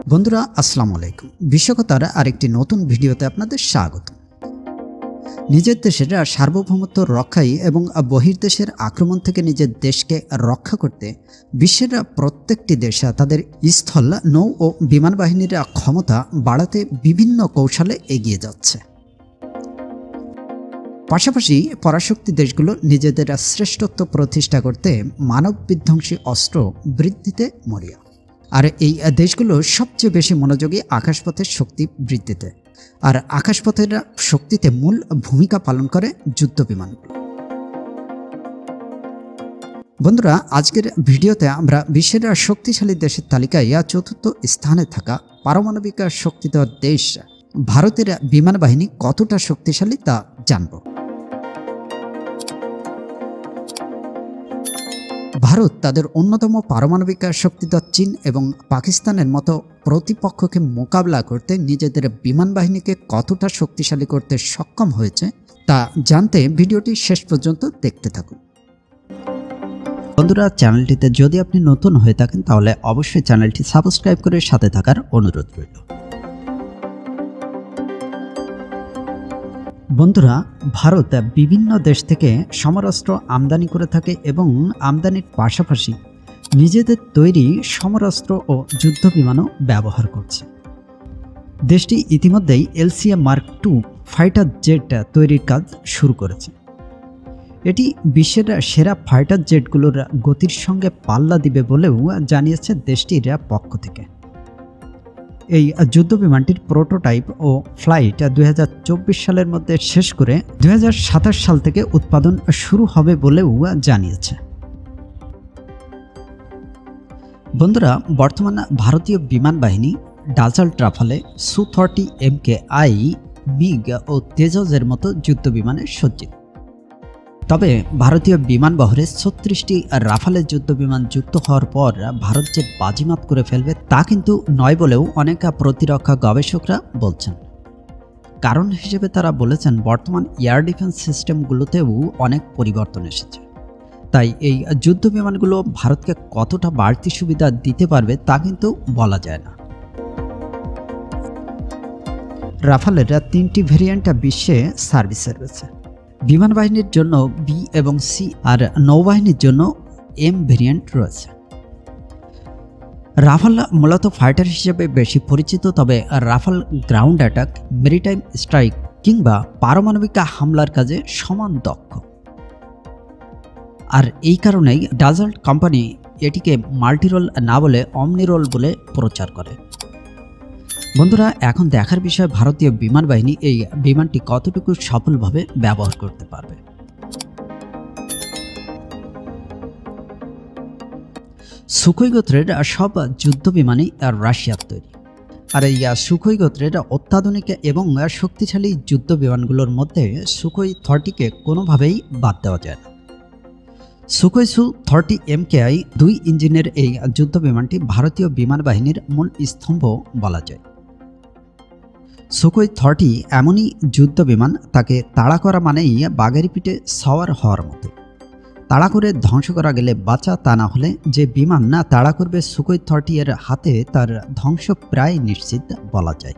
বন্ধুরা আসসালামু আলাইকুম। বিশ্বকতার আরেকটি নতুন ভিডিওতে আপনাদের স্বাগত। নিজের দেশের সার্বভৌমত্ব রক্ষায় এবং বহির্দেশের আক্রমণ থেকে নিজের দেশকে রক্ষা করতে বিশ্বের প্রত্যেকটি দেশ তাদের স্থল, নৌ ও বিমান বাহিনীর ক্ষমতা বাড়াতে বিভিন্ন কৌশলে এগিয়ে যাচ্ছে। পাশাপাশি পরাশক্তি দেশগুলো নিজেদের শ্রেষ্ঠত্ব প্রতিষ্ঠা করতে মানব বিধ্বংসী অস্ত্র বৃদ্ধিতে মরিয়া। আর এই দেশগুলো সবচেয়ে বেশি মনোযোগী আকাশপথের শক্তি বৃদ্ধিতে, আর আকাশপথের শক্তিতে মূল ভূমিকা পালন করে যুদ্ধ বিমানগুলো। বন্ধুরা, আজকের ভিডিওতে আমরা বিশ্বের শক্তিশালী দেশের তালিকায় চতুর্থ স্থানে থাকা পারমাণবিক শক্তিধর দেশ ভারতের বিমান বাহিনী কতটা শক্তিশালী তা জানব। ভারত তাদের অন্যতম পারমাণবিক শক্তিধর চীন এবং পাকিস্তানের মতো প্রতিপক্ষকে মোকাবিলা করতে নিজেদের বিমান বাহিনীকে কতটা শক্তিশালী করতে সক্ষম হয়েছে তা জানতে ভিডিওটি শেষ পর্যন্ত দেখতে থাকুন। বন্ধুরা, চ্যানেলটিতে যদি আপনি নতুন হয়ে থাকেন তাহলে অবশ্যই চ্যানেলটি সাবস্ক্রাইব করে সাথে থাকার অনুরোধ রইল। বন্ধুরা, ভারত বিভিন্ন দেশ থেকে সমরাস্ত্র আমদানি করে থাকে এবং আমদানির পাশাপাশি নিজেদের তৈরি সমরাস্ত্র ও যুদ্ধ বিমানও ব্যবহার করছে। দেশটি ইতিমধ্যেই LCA Mark II fighter jet তৈরির কাজ শুরু করেছে। এটি বিশ্বের সেরা ফাইটার জেটগুলোর গতির সঙ্গে পাল্লা দিবে বলেও জানিয়েছে দেশটির পক্ষ থেকে। এই যুদ্ধ বিমানটির প্রোটোটাইপ ও ফ্লাইট 2024 সালের মধ্যে শেষ করে 2027 সাল থেকে উৎপাদন শুরু হবে বলেও জানিয়েছে। বন্ধুরা, বর্তমান ভারতীয় বিমান বাহিনী Dassault, Rafale, Su-30 MKI, MiG ও তেজসের মতো যুদ্ধ বিমানে সজ্জিত। তবে ভারতীয় বিমান বহরে 36টি রাফালের যুদ্ধ বিমান যুক্ত হওয়ার পর ভারত যে বাজিমাত করে ফেলবে তা কিন্তু নয় বলেও অনেক প্রতিরক্ষা গবেষকরা বলছেন। কারণ হিসেবে তারা বলেছেন, বর্তমান এয়ার ডিফেন্স সিস্টেমগুলোতেও অনেক পরিবর্তন এসেছে। তাই এই যুদ্ধ বিমানগুলো ভারতকে কতটা বাড়তি সুবিধা দিতে পারবে তা কিন্তু বলা যায় না। রাফালের 3টি ভেরিয়েন্ট বিশ্বে সার্ভিসে রয়েছে। বিমান বাহিনীর জন্য বি এবং সি আর নৌবাহিনীর জন্য এম ভেরিয়েন্ট রয়েছে। রাফাল মূলত ফাইটার হিসেবে বেশি পরিচিত, তবে Rafale ground attack, maritime strike কিংবা পারমাণবিক হামলার কাজে সমান দক্ষ। আর এই কারণেই ডাসাল্ট কোম্পানি এটিকে মাল্টিরোল না বলে অমনিরোল বলে প্রচার করে। বন্ধুরা, এখন দেখার বিষয় ভারতীয় বিমান বাহিনী এই বিমানটি কতটুকু সফলভাবে ব্যবহার করতে পারবে। সুখোই গোত্রের সব যুদ্ধ বিমানই রাশিয়ার তৈরি। আর এই সুখোই গোত্রের অত্যাধুনিক এবং শক্তিশালী যুদ্ধ বিমানগুলোর মধ্যে সুখোই 30কে কোনোভাবেই বাদ দেওয়া যায় না। সুখোই Su-30 MKI 2 ইঞ্জিনের এই যুদ্ধ বিমানটি ভারতীয় বিমান বাহিনীর মূল স্তম্ভ বলা যায়। সুখোই 30 এমনই যুদ্ধ বিমান, তাকে তাড়া করা মানেই বাঘের পিঠে সওয়ার হওয়ার মতো। তাড়া করে ধ্বংস করা গেলে বাঁচা, তা না হলে যে বিমান না তাড়া করবে সুখোই 30 এর হাতে তার ধ্বংস প্রায় নিশ্চিত বলা যায়।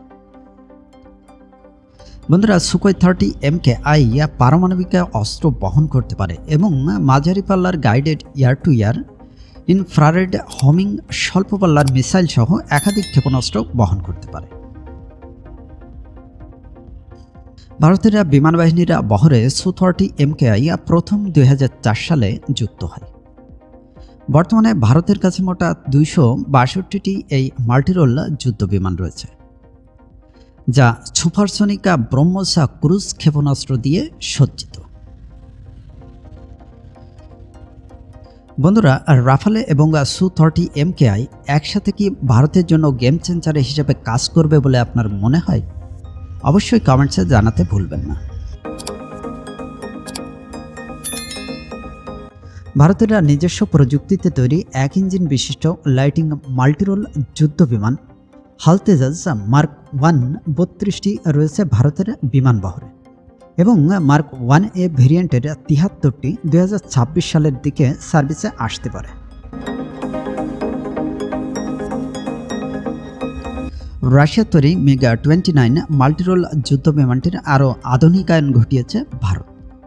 বন্ধুরা, সুখোই 30 MKI পারমাণবিক অস্ত্র বহন করতে পারে এবং মাঝারি পাল্লার guided air to air, infrared, homing, স্বল্প পাল্লার মিসাইল সহ একাধিক ক্ষেপণাস্ত্র বহন করতে পারে। ভারতের বিমান বাহিনীর বহরে Su-30 MKI প্রথম 2004 সালে যুক্ত হয়। বর্তমানে ভারতের কাছে মোট 262টি এই মাল্টিরোল যুদ্ধ বিমান রয়েছে, যা সুপারসনিক ব্রহ্মস ক্রুজ ক্ষেপণাস্ত্র দিয়ে সজ্জিত। বন্ধুরা, রাফালে এবং Su-30 MKI একসাথে কি ভারতের জন্য গেম চেঞ্জার হিসেবে কাজ করবে বলে আপনার মনে হয়? অবশ্যই কমেন্টসে জানাতে ভুলবেন না। ভারতের নিজস্ব প্রযুক্তিতে তৈরি 1 ইঞ্জিন বিশিষ্ট লাইটিং মাল্টিরোল যুদ্ধ বিমান হালতেজাস মার্ক 1 32টি রয়েছে ভারতের বিমান বহরে এবং মার্ক 1A ভেরিয়েন্টের 73টি 2026 সালের দিকে সার্ভিসে আসতে পারে। রাশিয়ার তৈরি MiG-29 মাল্টিরোল যুদ্ধ বিমানটির আরও আধুনিকায়ন ঘটিয়েছে ভারত।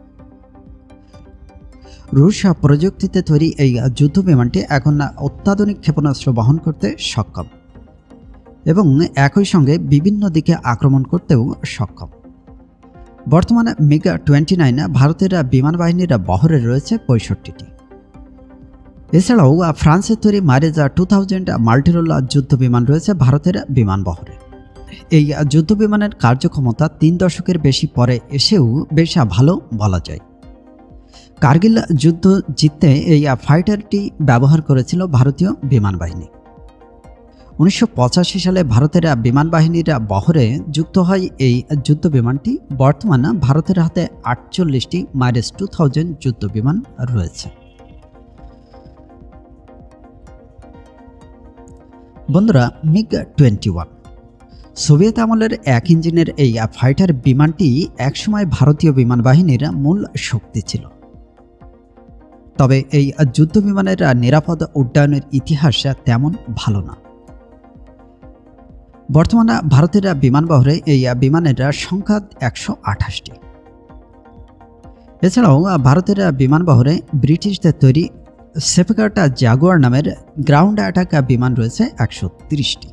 রুশ প্রযুক্তিতে তৈরি এই যুদ্ধ বিমানটি এখন অত্যাধুনিক ক্ষেপণাস্ত্র বহন করতে সক্ষম এবং একই সঙ্গে বিভিন্ন দিকে আক্রমণ করতেও সক্ষম। বর্তমানে MiG-29 ভারতের বিমান বাহিনীর বহরে রয়েছে 65টি। এছাড়াও ফ্রান্সের তৈরি মাইরেজ 2000 মাল্টিরোল যুদ্ধ বিমান রয়েছে ভারতের বিমান বহরে। এই যুদ্ধ বিমানের কার্যক্ষমতা 3 দশকের বেশি পরে এসেও বেশ ভালো বলা যায়। কার্গিল যুদ্ধ জিততে এই ফাইটারটি ব্যবহার করেছিল ভারতীয় বিমান বাহিনী। 1985 সালে ভারতের বিমান বাহিনীর বহরে যুক্ত হয় এই যুদ্ধ বিমানটি। বর্তমানে ভারতের হাতে 48টি মাইরেজ 2000 যুদ্ধ বিমান রয়েছে। বন্ধুরা, MiG-21 সোভিয়েত আমলের এক ইঞ্জিনের এই ফাইটার বিমানটি একসময় ভারতীয় বিমান বাহিনীর মূল শক্তি ছিল। তবে এই যুদ্ধ বিমানের নিরাপদ উড্ডয়নের ইতিহাস তেমন ভালো না। বর্তমানে ভারতের বিমান বহরে এই বিমানের সংখ্যা 128টি। এছাড়াও ভারতের বিমান বহরে ব্রিটিশদের তৈরি সেফগার্ড জাগুয়ার নামের গ্রাউন্ড অ্যাটাক বিমান রয়েছে 130টি।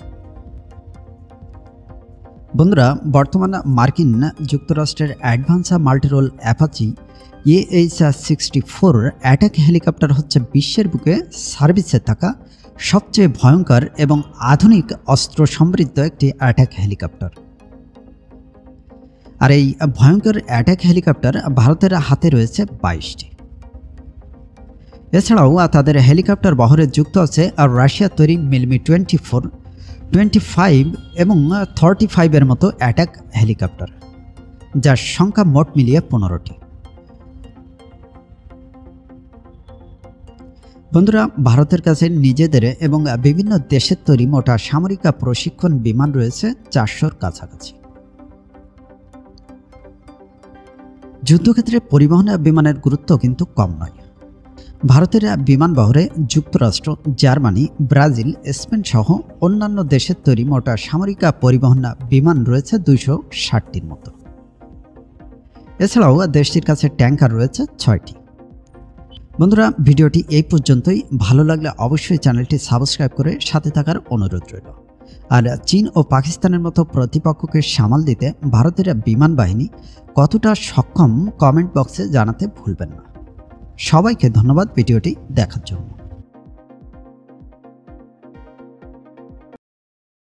বন্ধুরা, বর্তমানে মার্কিন যুক্তরাষ্ট্রের advance multirole Apache AH-64 attack helicopter হচ্ছে বিশ্বের বুকে সার্ভিসে থাকা সবচেয়ে ভয়ঙ্কর এবং আধুনিক অস্ত্র সমৃদ্ধ একটি অ্যাটাক হেলিকপ্টার। আর এই ভয়ঙ্কর অ্যাটাক হেলিকপ্টার ভারতের হাতে রয়েছে 22টি। এছাড়াও তাদের হেলিকপ্টার বহরে যুক্ত আছে রাশিয়ার তৈরি MiG-24, 25 এবং 35 এর মতো অ্যাটাক হেলিকপ্টার, যার সংখ্যা মোট মিলিয়ে 15টি। বন্ধুরা, ভারতের কাছে নিজেদের এবং বিভিন্ন দেশের তৈরি মোটা সামরিক প্রশিক্ষণ বিমান রয়েছে 400-র কাছাকাছি। যুদ্ধক্ষেত্রে পরিবহন বিমানের গুরুত্ব কিন্তু কম নয়। ভারতের বিমান বহরে যুক্তরাষ্ট্র, জার্মানি, ব্রাজিল, স্পেন সহ অন্যান্য দেশের তৈরি মোটা সামরিক পরিবহন বিমান রয়েছে 260টির মতো। এছাড়াও দেশটির কাছে ট্যাঙ্কার রয়েছে 6টি। বন্ধুরা, ভিডিওটি এই পর্যন্তই। ভালো লাগলে অবশ্যই চ্যানেলটি সাবস্ক্রাইব করে সাথে থাকার অনুরোধ রইল। আর চীন ও পাকিস্তানের মতো প্রতিপক্ষকে সামাল দিতে ভারতের বিমান বাহিনী কতটা সক্ষম কমেন্ট বক্সে জানাতে ভুলবেন না। সবাইকে ধন্যবাদ ভিডিওটি দেখার জন্য।